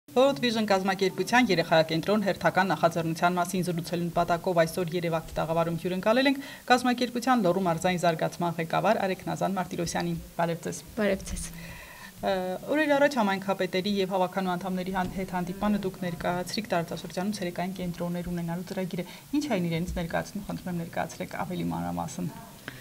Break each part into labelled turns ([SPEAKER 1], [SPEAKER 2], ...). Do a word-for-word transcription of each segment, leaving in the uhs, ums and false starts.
[SPEAKER 1] World Vision կազմակերպության երեխայակենտրոն հերթական նախաձեռնության մասին զրուցելու նպատակով այսօր Երևանի տաղավարում հյուրընկալել ենք կազմակերպության լոռու մարզային զարգացման ղեկավար Արեգ Նազան Մարտիրոսյանին։ Բարև ձեզ։
[SPEAKER 2] Բարև ձեզ։
[SPEAKER 1] Օրեր առաջ համայնքապետերի եւ հավաքանու անդամների հետ հանդիպանը դուք ներկայացրիք տարածաշրջանում ցերեկային կենտրոններ ունենալու ծրագիրը։ Ինչ այն իրենց ներկայացնում, խնդրում եմ ներկայացրեք ավելի մանրամասն։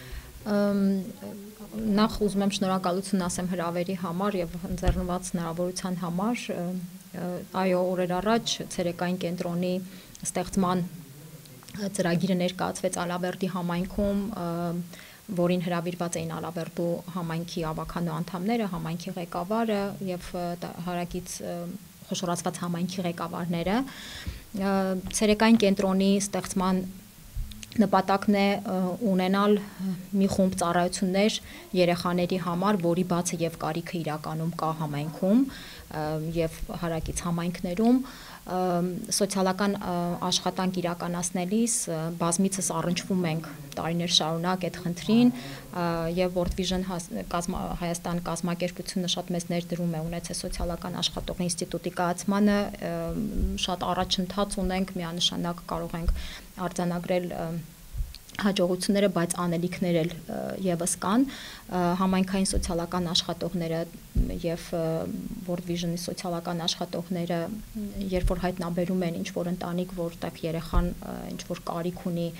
[SPEAKER 2] Նախ ուզում եմ շնորհակալություն ասեմ հրավերի համար եւ ընձեռնված հնարավորության համար։ Այո, օրեր առաջ ցերեկային կենտրոնի ստեղծման ծրագիրը ներկայացվեց Ալավերդի համայնքում, որին հրավիրված էին Ալավերդու համայնքի ավականու անդամները, համայնքի ղեկավարը եւ հարակից խոշորացված համայնքի ղեկավարները։ Ցերեկային կենտրոնի ստեղծման նպատակն է ունենալ մի խումբ ծառայություններ երեխաների համար, որի բացը եւ կարիքը իրականում կա համայնքում եւ հարակից համայնքներում, սոցիալական աշխատանք իրականացնելիս բազմիցս առնչվում ենք տարիներ շարունակ այդ խնդրին եւ World Vision Հայաստան կազմակերպությունը շատ մեծ ներդրում է ունեցել սոցիալական աշխատողի ինստիտուտի կայացմանը, շատ առաջընթաց ունենք, միանշանակ կարող ենք արձանագրել հաջողությունները, բայց անելիքներ էլ եւս կան, համայնքային սոցիալական աշխատողները եւ World Vision-ի սոցիալական աշխատողները, երբ որ հայտնաբերում են ինչ-որ ընտանիք, որտեղ երեխան ինչ-որ կարիք ունի,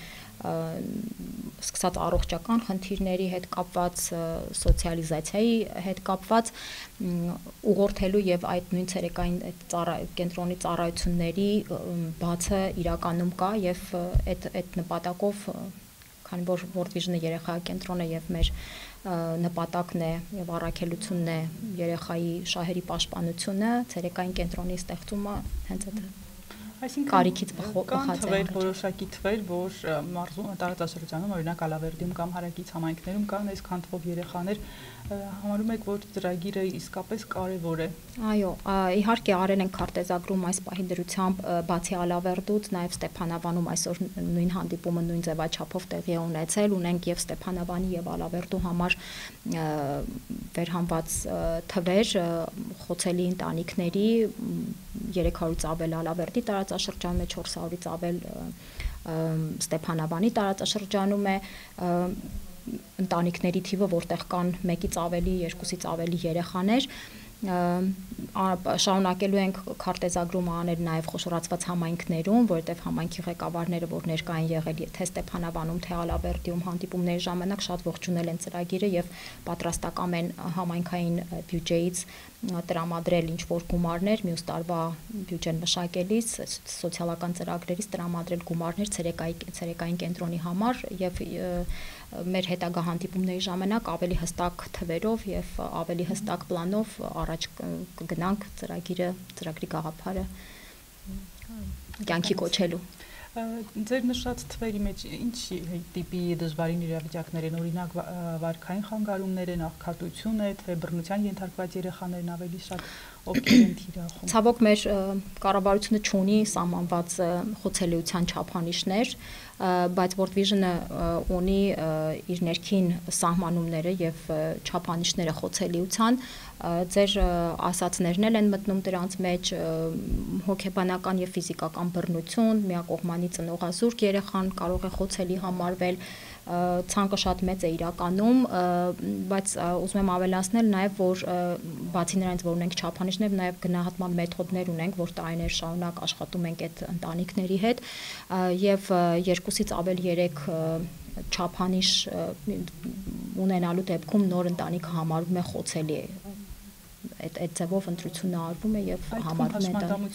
[SPEAKER 2] սկսած առողջական խնդիրների հետ կապված, սոցիալիզացիայի հետ կապված, ուղղորդելու եւ այդ նույն ցերեկային կենտրոնի ծառայությունների բացը իրականում կա եւ այդ այդ նպատակով, քանի որ World Vision-ը երեխայակենտրոնը եւ մեր նպատակն է եւ առաքելությունն է երեխայի շահերի պաշտպանությունը, ցերեկային կենտրոնի ստեղծումը հենց այդ
[SPEAKER 1] Այսինքն
[SPEAKER 2] կարիքից բխած է։
[SPEAKER 1] Որոշակի թվեր, որ մարզում տարածաշրջանում, օրինակ Ալավերդիում կամ հարակից համայնքներում կան այս քանթվող երեխաներ, համարում եք, որ ծրագիրը իսկապես կարևոր է։
[SPEAKER 2] Այո, իհարկե արել ենք քարտեզագրում այս պահի դրությամբ, բացի Ալավերդուց, նաև Ստեփանավանում այսօր նույն հանդիպումը նույն ձևաչափով տեղի է ունեցել, ունենք եւ Ստեփանավանի եւ Ալավերդու համար վերհանված թվեր, խոցելի ընտանիքների երեք հարյուրից ավել Ալավերդի տարածաշրջանում է, չորս հարյուրից ավել Ստեփանավանի տարածաշրջանում է, ընտանիքների թիվը, որտեղ կան մեկից ավելի, երկուսից ավելի երեխաներ, շարունակելու ենք քարտեզագրում անել նաև խոշորացված համայնքներում, որովհետև համայնքի ղեկավարները, որ ներկա են եղել թե Ստեփանավանում, թե Ալավերդիում հանդիպումների ժամանակ շատ ողջունել են ծրագիրը եւ պատրաստական են համայնքային բյուջեից տրամադրել ինչ-որ գումարներ, մյուս տարվա բյուջեն մշակելիս, սոցիալական ծրագրերից տրամադրել գումարներ ցերեկային ցերեկային կենտրոնի համար եւ մեր հետագա հանդիպումների ժամանակ ավելի հստակ թվերով եւ ավելի հստակ պլանով առաջ կգնանք ծրագիրը, ծրագրի գաղափարը կյանքի կոչելու։
[SPEAKER 1] Ձեր նշած թվերի մեջ ինչ տիպի դժվարին իրավիճակներ են, օրինակ վարքային խանգարումներ են, աղքատություն է, թե բռնության ենթարկված երեխաներն ավելի շատ ովքեր են թիրախում։
[SPEAKER 2] Ցավոք մեր կառավարությունը չունի սահմանված խոցելիության չափանիշներ, բայց World Vision-ը ունի իր ներքին սահմանումները եւ չափանիշները խոցելիության, ձեր ասածներն են մտնում դրանց մեջ, հոգեբանական եւ ֆիզիկական բռնություն, միակողմանի ծնողազուրկ երեխան կարող է խոցելի համարվել, ցանկը շատ մեծ է իրականում, բայց ուզում եմ ավելացնել նաև, որ բացի նրանից, որ ունենք չափանիշներ, նաև գնահատման մեթոդներ ունենք, որ տարիներ շարունակ աշխատում ենք այդ ընտանիքների հետ եւ երկուսից ավել երեք չափանիշ ունենալու դեպքում նոր ընտանիքը համարվում է խոցելի այդ այդ ձևով ընտրությունը արվում է եւ համարվում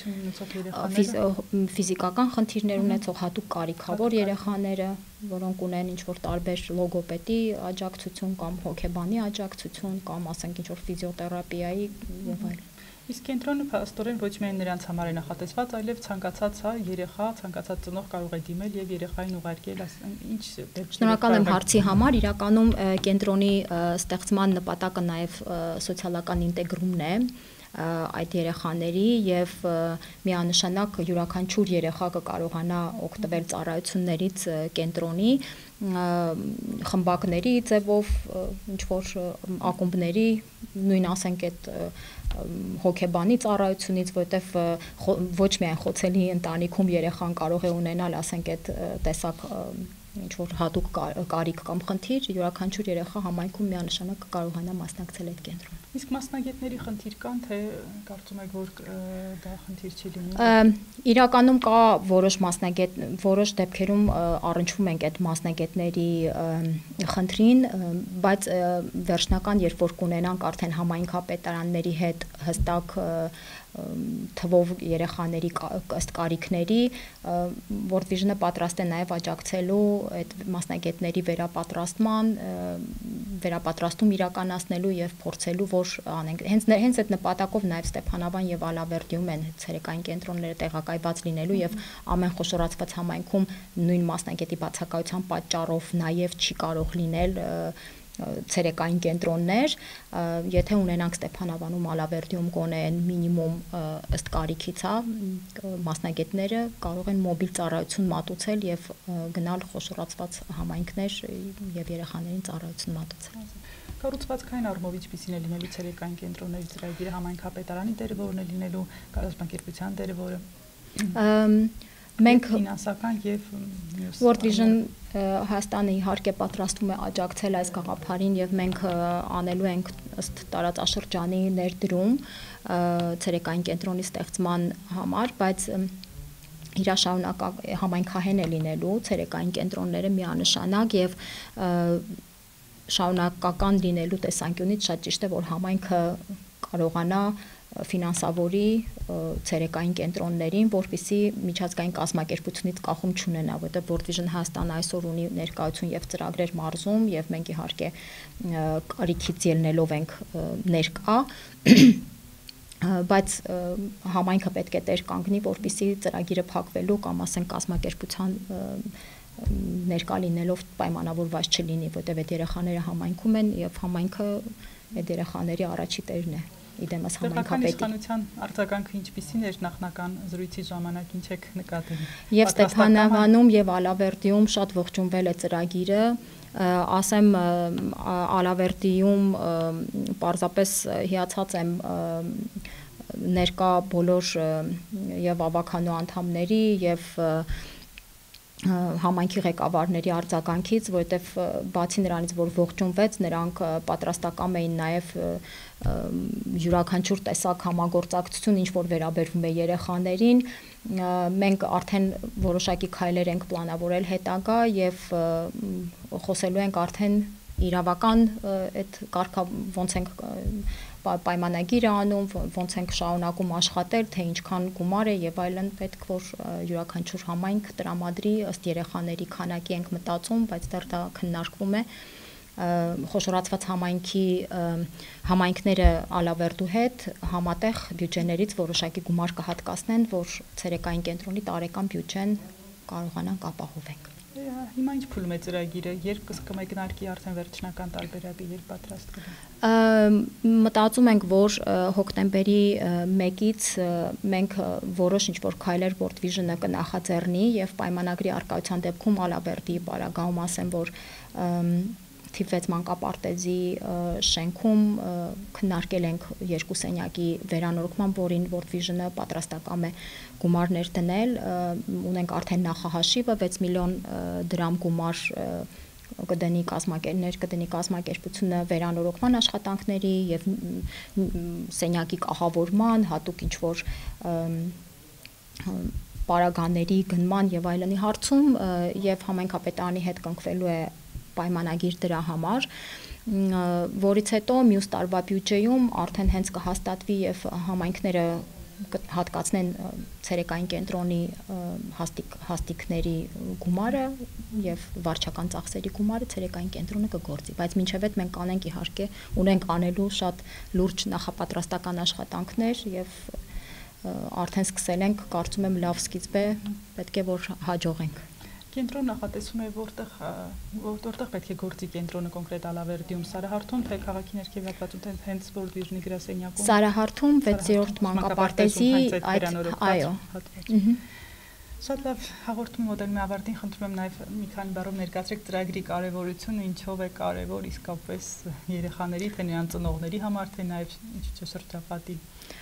[SPEAKER 2] է ֆիզիկական խնդիրներ ունեցող հատուկ կարիքավոր երեխաները, որոնք ունեն ինչ-որ տարբեր լոգոպեդի աջակցություն կամ հոգեբանի աջակցություն կամ ասենք ինչ-որ ֆիզիոթերապիայի եւ այլն։
[SPEAKER 1] Իսկ կենտրոնը փաստորեն ոչ միայն նրանց համար է նախատեսված, այլև ցանկացած հա երեխա, ցանկացած ծնող կարող է դիմել եւ երեխային ուղարկել, ինչ
[SPEAKER 2] Շնորհակալ եմ հարցի համար, իրականում կենտրոնի ստեղծման նպատակը նաեւ սոցիալական ինտեգրումն է այդ երեխաների եւ միանշանակ յուրաքանչյուր երեխա կկարողանա օգտվել ծառայություններից կենտրոնի խմբակների ձևով ինչ որ ակումբների նույն ասենք այդ հոգեբանի ծառայությունից, որովհետև ոչ միայն խոցելի ընտանիքում երեխան կարող է ունենալ, ասենք, այդ տեսակ ինչ որ հատուկ կարիք կամ խնդիր, յուրաքանչյուր երեխա համայնքում միանշանակ կարողանա մասնակցել այդ կենտրոն։
[SPEAKER 1] Իսկ մասնագետների խնդիր կան, թե կարծում եք, որ դա խնդիր չի լինի։
[SPEAKER 2] Իրականում կա որոշ մասնագետ, որոշ դեպքերում առնչվում ենք այդ մասնագետների խնդրին, բայց վերջնական, երբ որ կունենանք արդեն համայնքապետարանների հետ հստակ թվով երեխաների ըստ կարիքների, World Vision-ը պատրաստ է նաև աջակցելու այդ մասնագետների վերապատրաստման, վերապատրաստում իրականացնելու եւ փորձելու, որ անենք, հենց հենց այդ նպատակով նաև Ստեփանավան եւ Ալավերդիում են ցերեկային կենտրոնները տեղակայված լինելու եւ ամեն խոշորացված համայնքում նույն մասնագետի բացակայության պատճառով նաև չի կարող լինել ցերեկային կենտրոններ, եթե ունենանք Ստեփանավանում, Ալավերդիում գոնե են մինիմում ըստ կարիքից, հա, մասնագետները կարող են մոբիլ ծառայություն մատուցել եւ գնալ խոշորացված համայնքներ եւ երեխաներին ծառայություն մատուցել։
[SPEAKER 1] Կառուցվածքային առումով ինչպիսին է լինելու ցերեկային կենտրոնների ծրագիրը, համայնքապետարանի դերը որն է լինելու, կազմակերպության դերը որը։
[SPEAKER 2] Մենք
[SPEAKER 1] ֆինանսական եւ
[SPEAKER 2] World Vision Հայաստանը իհարկե պատրաստվում է աջակցել այս գաղափարին եւ մենք անելու ենք ըստ տարածաշրջանի ներդրում ցերեկային կենտրոնի ստեղծման համար, բայց իր շարունակ համայնքահեն է լինելու ցերեկային կենտրոնները միանշանակ եւ շարունակական լինելու տեսանկյունից շատ ճիշտ է, որ համայնքը կարողանա ֆինանսավորի ցերեկային կենտրոններին, որպեսզի միջազգային կազմակերպությունից կախում չունենա, որտեղ World Vision Հայաստանը այսօր ունի ներկայություն եւ ծրագրեր մարզում եւ մենք իհարկե կարիքից ելնելով ենք ներկա, բայց համայնքը պետք է տեր կանգնի, որպեսզի ծրագիրը փակվելու կամ ասենք կազմակերպության ներկա լինելով պայմանավորված չլինի, որտեղ այդ երեխաները համայնքում են եւ համայնքը այդ երեխաների առաջի տերն է։ Իդեմս համայնքապետի։
[SPEAKER 1] Իշխանության արձագանքը ինչպիսին էր նախնական զրույցի ժամանակ, ինչ եք նկատել։
[SPEAKER 2] Եվ Ստեփանավանում եւ Ալավերդիում շատ ողջունվել է ծրագիրը, ասեմ Ալավերդիում պարզապես հիացած եմ ներկա բոլոր եւ ավականու անդամների եւ համայնքի ղեկավարների արձագանքից, որովհետև բացի նրանից, որ ողջունվեց, նրանք պատրաստական էին նաև յուրաքանչյուր տեսակ համագործակցություն, ինչ որ վերաբերվում է երեխաներին, մենք արդեն որոշակի քայլեր ենք պլանավորել հետագա եւ խոսելու ենք արդեն իրավական այդ կարգա ոնց ենք պայմանագիր անում, ոնց ենք շարունակում աշխատել, թե ինչքան գումար է եւ այլն, պետք որ յուրաքանչյուր համայնք տրամադրի ըստ երեխաների քանակի ենք մտածում, բայց դեռ դա քննարկվում է։ Խոշորացված համայնքի համայնքները Ալավերդու հետ համատեղ բյուջեներից որոշակի գումար կհատկացնեն, որ ցերեկային կենտրոնի տարեկան բյուջեն կարողանանք ապահովենք։
[SPEAKER 1] Հիմա ինչ փուլում է ծրագիրը, երբ կմեկնարկի արդեն վերջնական տարբերակը, երբ պատրաստ կլինի։
[SPEAKER 2] Մտածում ենք, որ հոկտեմբերի մեկից մենք որոշ ինչ-որ քայլեր World Vision-ը կնախաձեռնի եւ պայմանագրի արկայության դեպքում Ալավերդի պարագայում ասեմ, որ թիվ վեց մանկապարտեզի շենքում քննարկել ենք երկու սենյակի վերանորոգման, որին World Vision-ը պատրաստական է գումարներ դնել, ունենք արդեն նախահաշիվը վեց միլիոն դրամ գումար կդնի կազմակերպներ կդնի կազմակերպությունը վերանորոգման աշխատանքների եւ սենյակի կահավորման, հատուկ ինչ որ պարագաների գնման եւ այլնի հարցում եւ համայնքապետարանի հետ կնքվելու է պայմանագիր դրա համար, որից հետո մյուս տարվա բյուջեում արդեն հենց կհաստատվի եւ համայնքները հատկացնեն ցերեկային կենտրոնի հաստիկ հաստիկների գումարը եւ վարչական ծախսերի գումարը ցերեկային կենտրոնը կգործի, բայց մինչեւ այդ մենք անենք իհարկե ունենք անելու շատ լուրջ նախապատրաստական աշխատանքներ եւ արդեն սկսել ենք, կարծում եմ լավ սկիզբ է, պետք է որ հաջողենք։
[SPEAKER 1] Կենտրոն նախատեսում է որտեղ որտեղ պետք է գործի կենտրոնը կոնկրետ Ալավերդիում, Սարահարթում, թե քաղաքի ներքև հատվածում, թե հենց World Vision-ի գրասենյակում։
[SPEAKER 2] Սարահարթում վեցերորդ մանկապարտեզի այդ այո։
[SPEAKER 1] Շատ լավ հաղորդում մոդելի ավարտին խնդրում եմ նաև մի քանի բառով ներկայացրեք ծրագրի կարևորությունը, ինչով է կարևոր իսկապես երեխաների, թե նրանց ծնողների համար, թե նաև ինչ չէ շրջապատի։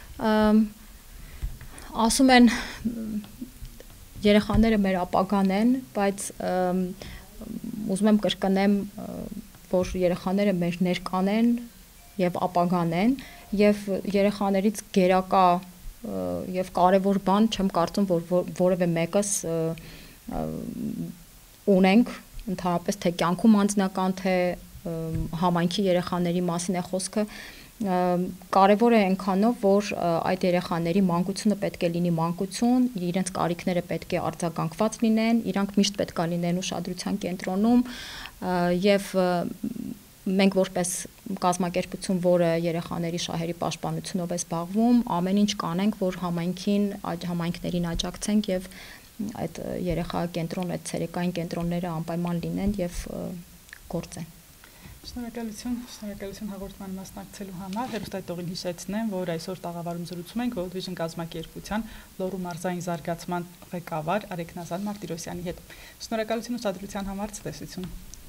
[SPEAKER 2] Ասում են երեխաները մեր ապագան են, բայց ուզում եմ կրկնեմ, որ երեխաները մեր ներկան են եւ ապագան են, եւ երեխաներից գերակա եւ կարևոր բան չեմ կարծում, որ որևէ մեկս ունենք ընդհանրապես թե կյանքում անձնական, թե համայնքի երեխաների մասին է խոսքը, կարևոր է այնքանով, որ այդ երեխաների մանկությունը պետք է լինի մանկություն, իրենց կարիքները պետք է արձագանքված լինեն, իրանք միշտ պետք է լինեն ուշադրության կենտրոնում եւ մենք որպես կազմակերպություն, որը երեխաների շահերի պաշտպանությունով է զբաղվում, ամեն ինչ կանենք, որ համայնքին, համայնքներին աջակցենք եւ այդ երեխա կենտրոն, այդ ցերեկային կենտրոնները անպայման լինեն եւ գործեն։
[SPEAKER 1] Շնորհակալություն, շնորհակալություն հաղորդման մասնակցելու համար։ Հերոստատողին հիշեցնեմ, որ այսօր տաղավարում զրուցում ենք World Vision կազմակերպության լոռու մարզային զարգացման ղեկավար Արեգնազար Մարտիրոսյանի հետ։ Շնորհակալություն ուշադրության համար, ցտեսություն։